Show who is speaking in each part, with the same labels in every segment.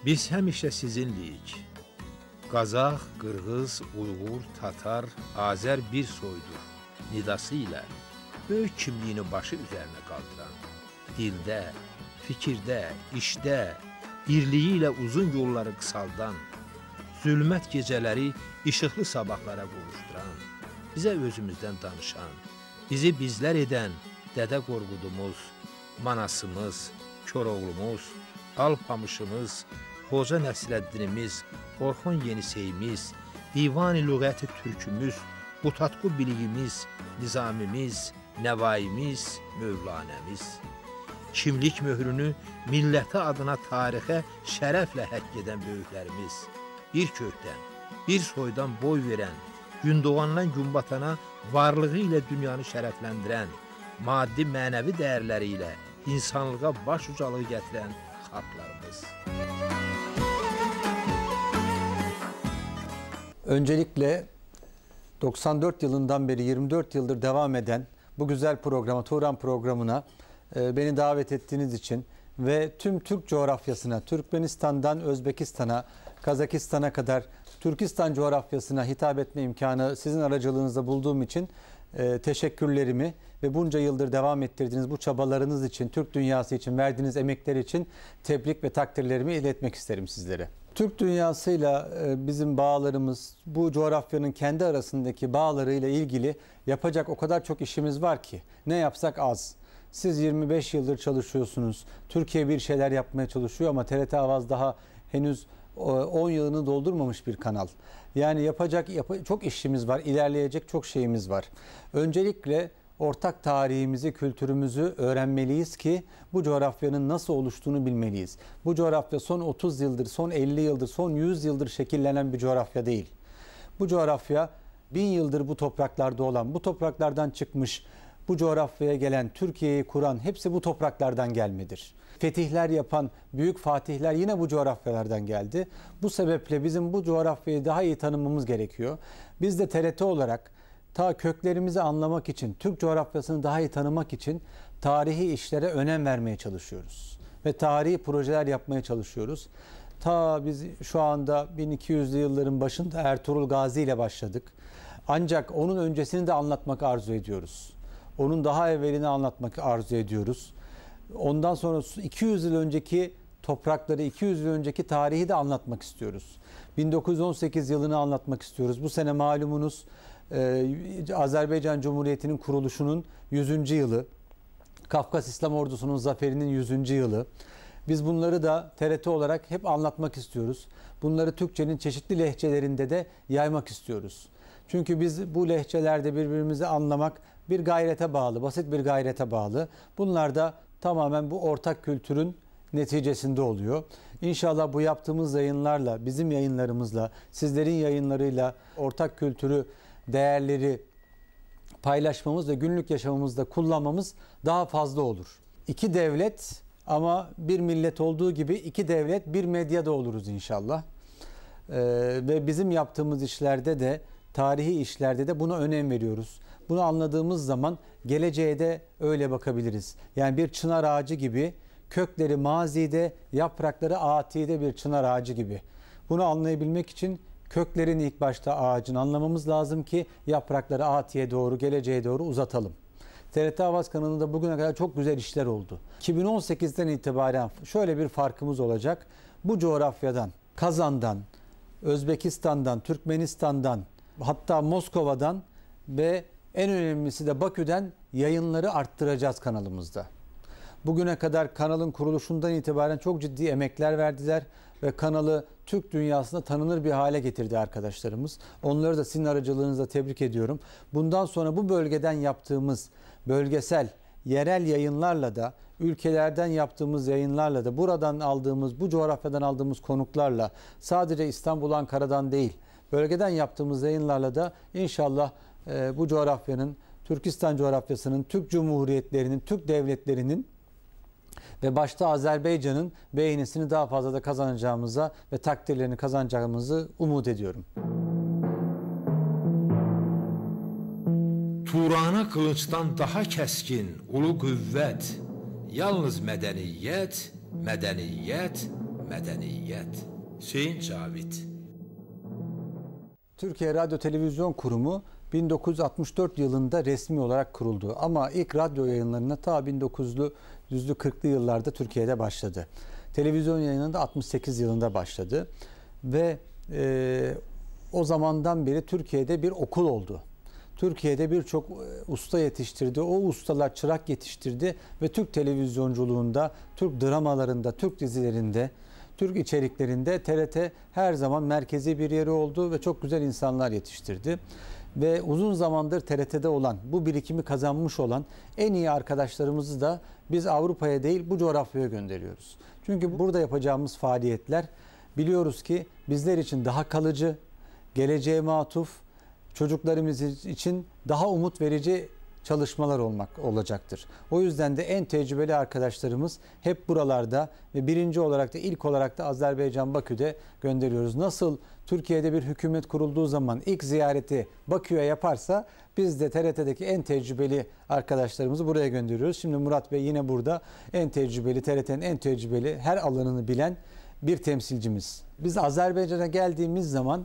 Speaker 1: Biz həmişə sizinliyik. Qazaq, Qırğız, Uyğur, Tatar, Azər bir soydur. Nidası ilə böyük kimliyini başı üzərinə qaldıran, dildə, fikirdə, işdə, birliyi ilə uzun yolları qısaldan, zülmət gecələri işıqlı sabahlara qovuşduran, bizə özümüzdən danışan, bizi bizlər edən Dədə Qorqudumuz, Manasımız, Koroğlumuz, Alpamışımız, Xoca Nəsrəddinimiz, Orxon Yeniseyimiz, Divan-ı Lüğəti Türkümüz, Qutatqu biliyimiz, Nizamimiz, Nəvaimiz, Mövlanəmiz. Kimlik möhrünü milləti adına tarixə şərəflə həkk edən böyüklərimiz, bir kökdən, bir soydan boy verən, gün doğandan gün batana varlığı ilə dünyanı şərəfləndirən, maddi mənəvi dəyərləri ilə insanlığa baş ucalığı gətirən xalqlarımız.
Speaker 2: Öncelikle 94 yılından beri 24 yıldır devam eden bu güzel programa, Turan programına beni davet ettiğiniz için ve tüm Türk coğrafyasına, Türkmenistan'dan Özbekistan'a, Kazakistan'a kadar Türkistan coğrafyasına hitap etme imkanı sizin aracılığınızda bulduğum için teşekkürlerimi ve bunca yıldır devam ettirdiğiniz bu çabalarınız için, Türk dünyası için verdiğiniz emekler için tebrik ve takdirlerimi iletmek isterim sizlere. Türk dünyasıyla bizim bağlarımız, bu coğrafyanın kendi arasındaki bağlarıyla ilgili yapacak o kadar çok işimiz var ki ne yapsak az. Siz 25 yıldır çalışıyorsunuz. Türkiye bir şeyler yapmaya çalışıyor ama TRT Avaz daha henüz 10 yılını doldurmamış bir kanal. Yani yapacak çok işimiz var, ilerleyecek çok şeyimiz var. Öncelikle ortak tarihimizi, kültürümüzü öğrenmeliyiz ki bu coğrafyanın nasıl oluştuğunu bilmeliyiz. Bu coğrafya son 30 yıldır, son 50 yıldır, son 100 yıldır şekillenen bir coğrafya değil. Bu coğrafya 1000 yıldır bu topraklarda olan, bu topraklardan çıkmış, bu coğrafyaya gelen, Türkiye'yi kuran hepsi bu topraklardan gelmedir. Fetihler yapan büyük fatihler yine bu coğrafyalardan geldi. Bu sebeple bizim bu coğrafyayı daha iyi tanımamız gerekiyor. Biz de TRT olarak ta köklerimizi anlamak için, Türk coğrafyasını daha iyi tanımak için tarihi işlere önem vermeye çalışıyoruz. Ve tarihi projeler yapmaya çalışıyoruz. Ta biz şu anda 1200'lü yılların başında Ertuğrul Gazi ile başladık. Ancak onun öncesini de anlatmak arzu ediyoruz. Onun daha evvelini anlatmak arzu ediyoruz. Ondan sonra 200 yıl önceki toprakları, 200 yıl önceki tarihi de anlatmak istiyoruz. 1918 yılını anlatmak istiyoruz. Bu sene malumunuz Azerbaycan Cumhuriyeti'nin kuruluşunun 100. yılı. Kafkas İslam Ordusu'nun zaferinin 100. yılı. Biz bunları da TRT olarak hep anlatmak istiyoruz. Bunları Türkçenin çeşitli lehçelerinde de yaymak istiyoruz. Çünkü biz bu lehçelerde birbirimizi anlamak bir gayrete bağlı, basit bir gayrete bağlı. Bunlar da tamamen bu ortak kültürün neticesinde oluyor. İnşallah bu yaptığımız yayınlarla, bizim yayınlarımızla, sizlerin yayınlarıyla ortak kültürü, değerleri paylaşmamız ve günlük yaşamımızda kullanmamız daha fazla olur. İki devlet ama bir millet olduğu gibi iki devlet bir medyada oluruz inşallah. Ve bizim yaptığımız işlerde de, tarihi işlerde de buna önem veriyoruz. Bunu anladığımız zaman geleceğe de öyle bakabiliriz. Yani bir çınar ağacı gibi, kökleri mazide, yaprakları atide bir çınar ağacı gibi. Bunu anlayabilmek için köklerini ilk başta ağacın anlamamız lazım ki yaprakları atiye doğru, geleceğe doğru uzatalım. TRT Avaz kanalında bugüne kadar çok güzel işler oldu. 2018'den itibaren şöyle bir farkımız olacak. Bu coğrafyadan, Kazan'dan, Özbekistan'dan, Türkmenistan'dan, hatta Moskova'dan ve en önemlisi de Bakü'den yayınları arttıracağız kanalımızda. Bugüne kadar kanalın kuruluşundan itibaren çok ciddi emekler verdiler ve kanalı Türk dünyasında tanınır bir hale getirdi arkadaşlarımız. Onları da sizin aracılığınızla tebrik ediyorum. Bundan sonra bu bölgeden yaptığımız bölgesel, yerel yayınlarla da, ülkelerden yaptığımız yayınlarla da, buradan aldığımız, bu coğrafyadan aldığımız konuklarla, sadece İstanbul, Ankara'dan değil, bölgeden yaptığımız yayınlarla da inşallah bu coğrafyanın, Türkistan coğrafyasının, Türk Cumhuriyetlerinin, Türk devletlerinin ve başta Azerbaycan'ın beğenisini daha fazla da kazanacağımıza ve takdirlerini kazanacağımızı umut ediyorum.
Speaker 1: Turana kılıçdan daha keskin ulu qüvvət, yalnız mədəniyyət, mədəniyyət, medeniyet. Hüseyin Cavit.
Speaker 2: Türkiye Radyo Televizyon Kurumu 1964 yılında resmi olarak kuruldu. Ama ilk radyo yayınlarına ta 1940'lı yıllarda Türkiye'de başladı. Televizyon yayınları da 68 yılında başladı. Ve o zamandan beri Türkiye'de bir okul oldu. Türkiye'de birçok usta yetiştirdi. O ustalar çırak yetiştirdi ve Türk televizyonculuğunda, Türk dramalarında, Türk dizilerinde, Türk içeriklerinde TRT her zaman merkezi bir yeri oldu ve çok güzel insanlar yetiştirdi. Ve uzun zamandır TRT'de olan, bu birikimi kazanmış olan en iyi arkadaşlarımızı da biz Avrupa'ya değil bu coğrafyaya gönderiyoruz. Çünkü burada yapacağımız faaliyetler biliyoruz ki bizler için daha kalıcı, geleceğe matuf, çocuklarımız için daha umut verici çalışmalar olacaktır. O yüzden de en tecrübeli arkadaşlarımız hep buralarda ve birinci olarak da ilk olarak da Azerbaycan Bakü'de gönderiyoruz. Nasıl Türkiye'de bir hükümet kurulduğu zaman ilk ziyareti Bakü'ye yaparsa biz de TRT'deki en tecrübeli arkadaşlarımızı buraya gönderiyoruz. Şimdi Murat Bey yine burada en tecrübeli, TRT'nin en tecrübeli, her alanını bilen bir temsilcimiz. Biz Azerbaycan'a geldiğimiz zaman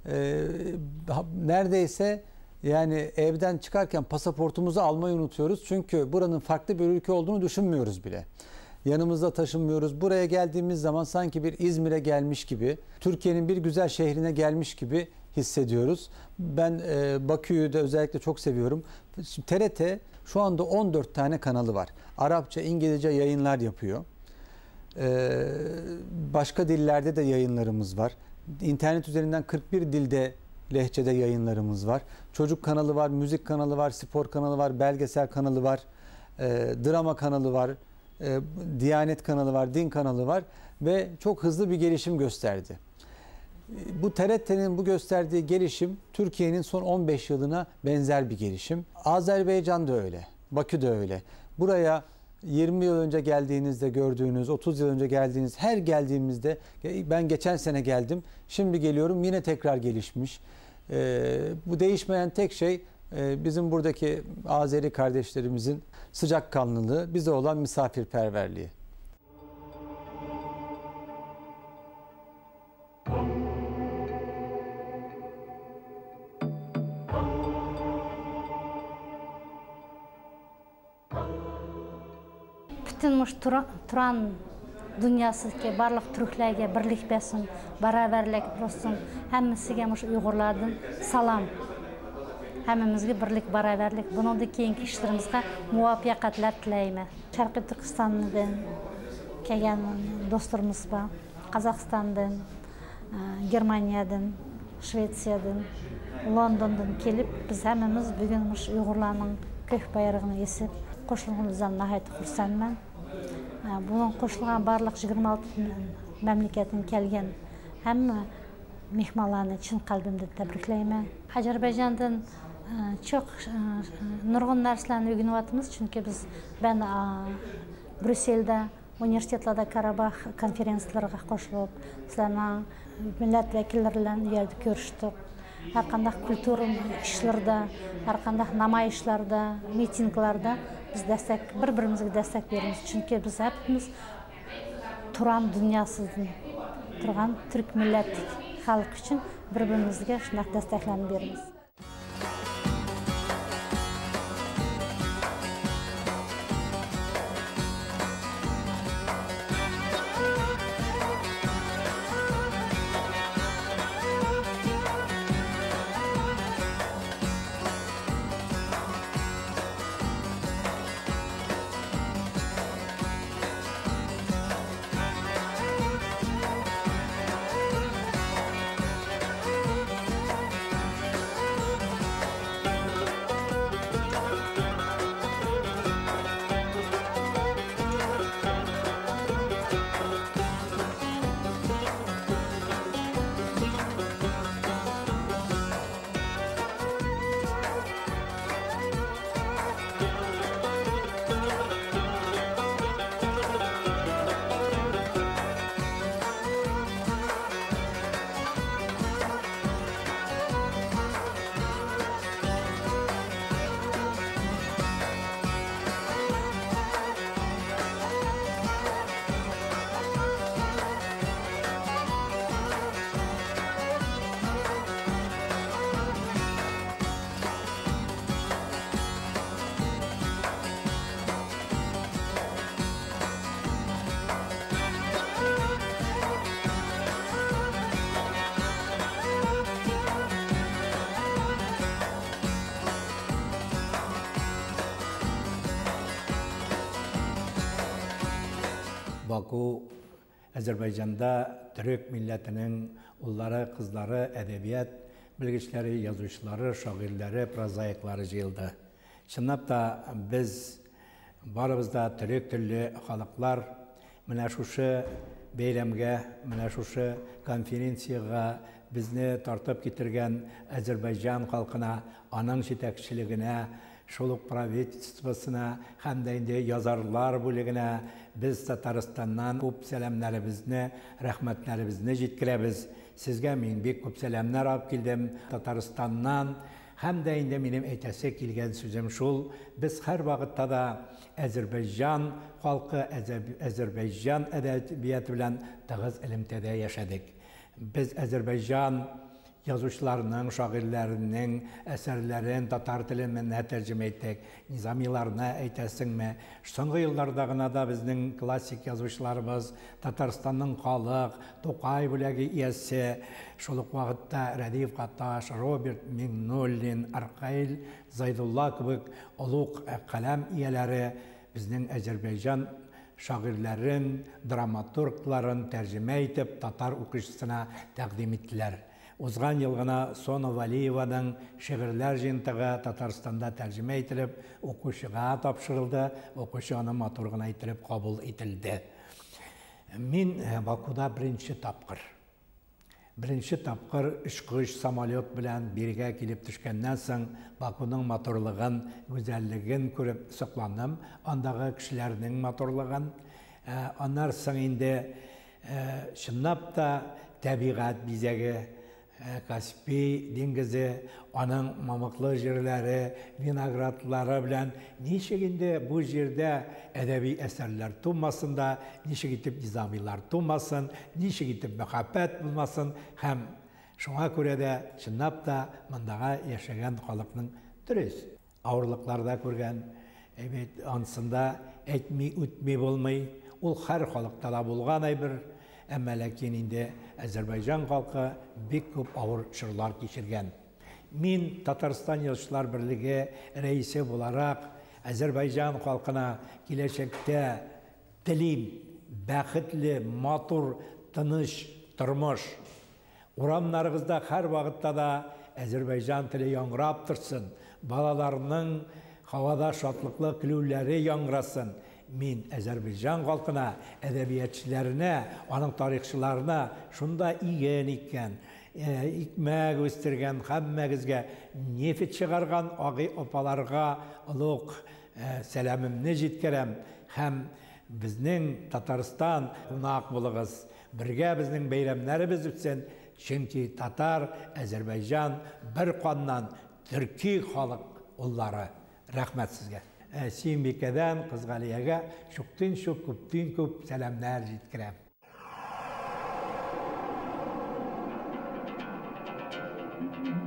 Speaker 2: neredeyse yani evden çıkarken pasaportumuzu almayı unutuyoruz. Çünkü buranın farklı bir ülke olduğunu düşünmüyoruz bile. Yanımızda taşınmıyoruz. Buraya geldiğimiz zaman sanki bir İzmir'e gelmiş gibi, Türkiye'nin bir güzel şehrine gelmiş gibi hissediyoruz. Ben Bakü'yü de özellikle çok seviyorum. Şimdi TRT şu anda 14 tane kanalı var. Arapça, İngilizce yayınlar yapıyor. Başka dillerde de yayınlarımız var. İnternet üzerinden 41 dilde lehçede yayınlarımız var. Çocuk kanalı var, müzik kanalı var, spor kanalı var, belgesel kanalı var, drama kanalı var, Diyanet kanalı var, din kanalı var ve çok hızlı bir gelişim gösterdi. Bu TRT'nin bu gösterdiği gelişim Türkiye'nin son 15 yılına benzer bir gelişim. Azerbaycan da öyle, Bakü de öyle. Buraya 20 yıl önce geldiğinizde gördüğünüz, 30 yıl önce geldiğiniz, her geldiğimizde, ben geçen sene geldim, şimdi geliyorum yine tekrar gelişmiş. Bu değişmeyen tek şey bizim buradaki Azeri kardeşlerimizin sıcakkanlılığı, bize olan misafirperverliği.
Speaker 3: Bütün Turan dünyasındaki barlıq türklərə birlik bəsin, bərabərlik olsun. Həmmisiga Uyğurlardan salam. Həmmimizə birlik, bərabərlik. Bunun da keyinki işlərimizə muvaffəqiyyətlər tiləyirəm. Şərqi Türkistandan gələn dostlarımız var. Qazaxstandan, Germaniyadan, Şvetsiyadan, Londondan gəlib biz həmmimiz bu gün Uyğurların kök bayrağını esib qoşulğumuzdan nəhayət xursandman. Bunun qoşulğan barlıq 26 məmləkətin gələn həmmə mehmanlarını çin qəlbimdə təbrikləyirəm. Azərbaycandan çox nurgun nərslərini öyrəniyatımız, çünki ben Brüsseldə, universitetlərdə Qarabağ konferensiyalarına qoşulub, sizlərlə millət vəkillərlə yerdə görüşdük. Hər qandaq kultur işlərdə, hər qandaq namayişlərdə, mitinglərdə biz bir-birimizə dəstək veririk. Çünki biz hepimiz Turan dünyasından turğan Türk millət xalq üçün bir-birimizə şunaq dəstəklərini veririz.
Speaker 4: Baku, Azerbaycan'da Türk milletinin ulları, kızları, edebiyat bilgiçleri, yazıcıları, şairleri, prozayikları jıyıldı. Şınap da biz barımızda Türk türlü halklar mine şuşu beylemge, mine şuşu konferensiyaga bizni tartıp getirgen Azerbaycan halkına, anın jetekçiligine, şoluk pravительствосына, hem de indi yazarlar bölügüne biz Tataristan'dan көп selamlarımızı, rahmetlerimizni жеткіребіз. Sizge min bek көп selamlar alıp geldim Tataristan'dan. Hem de indi benim etese kelgen sözüm şol. Biz her vakitte da Azerbaycan halkı, Azerbaycan edebiyatı bilen tığız ilimtede yaşadık. Biz Azerbaycan yazıçlarının, şairlerinin eserlerin Tatar tilinden tercüme ettik. Nizamilarına eytesin mi? Soңғы yıllardağına da bizning klasik yazıçlarımız Tatarstan'ın Xalıq, Toqay bülegi iyesi, şoluk vaqtda Radif Qattaş, Robert Minnullin, Arqayl, Zaydullah kibik uluq kalem iyeleri bizning Azerbaycan şairlerin, dramaturgların tercüme etip Tatar okuyucusuna takdim ettiler. Uzgan yılgına Sona Valiyeva'nın şiirler jintығы Tatarstanda tercüme etilip, okuşuğa tapşırıldı, okuşu onu maturgına etilip kabul etildi. Min Bakuda birinci tapqır ұшқыш samolyot bilen birge kelip düşkenden soň Baku'nun motorlığın, güzelligin görüp sıklandım. Ondağı kişilerinin motorlığın. Onlar soň indi şınnap da tabiat bizege Kaspий dengizi, onun mamıklı yerleri, vinogradları bilen neşeginde bu yerde edebi eserler tunmasın da, neşegitip nizamiler tunmasın, neşegitip muhabbet bulmasın, hem şuna göre de şınnap da mındağa yaşayan halkının türüz. Ağırlıklarda görgen, evet, ansında etmey, ütmey olmay, ol her halkta da bulgan bir Ama lakin indi Azerbaycan halkı bek köp ağır çırlar geçirgen. Min Tatarstan Yazıçılar Birliği reisi olarak Azerbaycan halkına gelecekte dilim, bәхетле, матур, тыныш, тұрмыш. Урамнарығызда her vakitte da Azerbaycan tili yangrap тұрсын. Balalarının havada şatlıklı külüleri yangrasın. Min Azerbaycan halkına, edebiyatçilerine, onun tarihçilerine şunda igen iken, ikmek östürgen, hemmegizge nefet çıkargan ağı opalarga ılık selamımını jetkerem. Hem bizning Tataristan konak bulığız. Birge bizning beyramlarımız ütsen, çünkü Tatar, Azerbaycan bir qandan Türkiye halk onları. Rahmet sizge. Simbike'den Kızgaliye'ye şuktun şuk, kuptun kup selamlar jetkirem.